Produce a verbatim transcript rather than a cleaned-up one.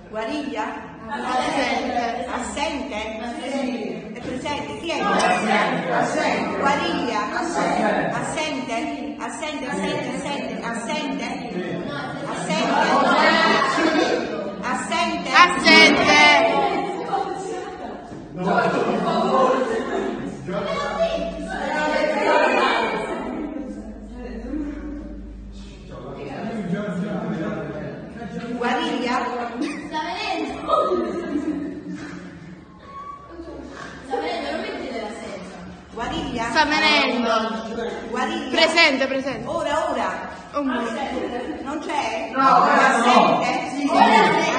Guariglia? Assente. Assente? È presente? Chi è? Assente. Guariglia? Assente. Assente? Assente, assente, assente, assente? Assente? Assente? Assente. Guariglia? Sta venendo! Sta venendo, non mettete l'assenza. Guariglia? Sta venendo. Guariglia? Presente, presente. Ora, ora. Un Non c'è? No, Assente? no.